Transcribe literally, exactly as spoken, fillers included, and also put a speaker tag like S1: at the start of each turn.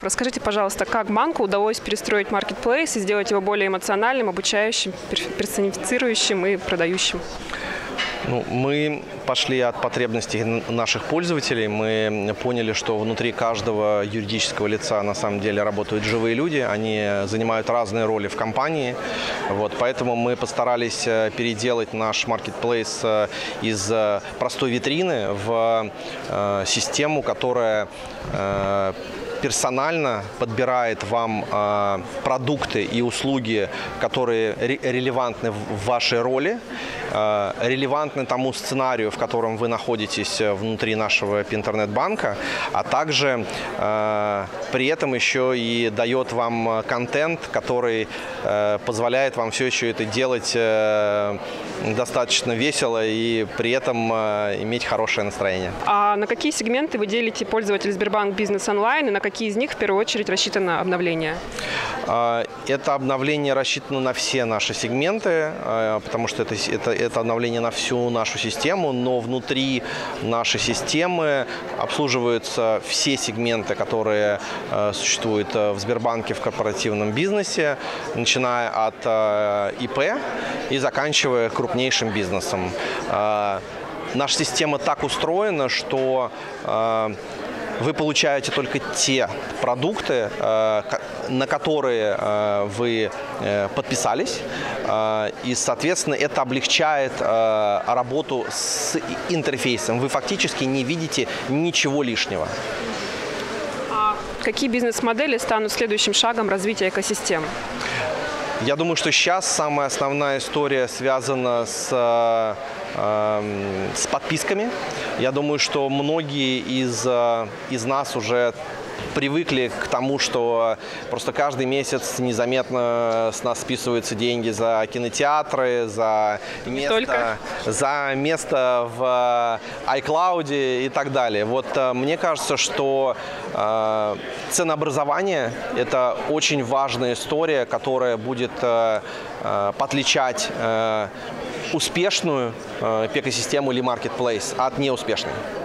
S1: Расскажите, пожалуйста, как банку удалось перестроить маркетплейс и сделать его более эмоциональным, обучающим, персонифицирующим и продающим?
S2: Ну, мы пошли от потребностей наших пользователей. Мы поняли, что внутри каждого юридического лица на самом деле работают живые люди. Они занимают разные роли в компании. Вот, поэтому мы постарались переделать наш маркетплейс из простой витрины в систему, которая персонально подбирает вам э, продукты и услуги, которые ре релевантны в вашей роли, э, релевантны тому сценарию, в котором вы находитесь внутри нашего интернет-банка, а также э, при этом еще и дает вам контент, который э, позволяет вам все еще это делать э, достаточно весело и при этом э, иметь хорошее настроение.
S1: А на какие сегменты вы делите пользователей Сбербанк Бизнес Онлайн и на какие из них в первую очередь рассчитано обновление?
S2: Это обновление рассчитано на все наши сегменты, потому что это, это, это обновление на всю нашу систему, но внутри нашей системы обслуживаются все сегменты, которые существуют в Сбербанке в корпоративном бизнесе, начиная от И П и заканчивая крупнейшим бизнесом. Наша система так устроена, что вы получаете только те продукты, на которые вы подписались, и, соответственно, это облегчает работу с интерфейсом. Вы фактически не видите ничего лишнего.
S1: А какие бизнес-модели станут следующим шагом развития экосистемы?
S2: Я думаю, что сейчас самая основная история связана с, э, с подписками. Я думаю, что многие из, из нас уже привыкли к тому, что просто каждый месяц незаметно с нас списываются деньги за кинотеатры, за место, за место в iCloud и так далее. Вот мне кажется, что э, ценообразование – это очень важная история, которая будет э, отличать э, успешную э, экосистему или маркетплейс от неуспешной.